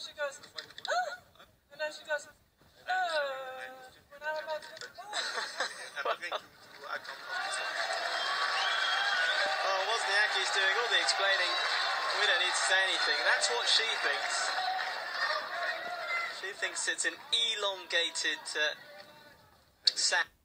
she goes, oh, and then she goes, when I'm about to go, oh, Wozniacki is doing all the explaining. We don't need to say anything. That's what she thinks. She thinks it's an elongated sound.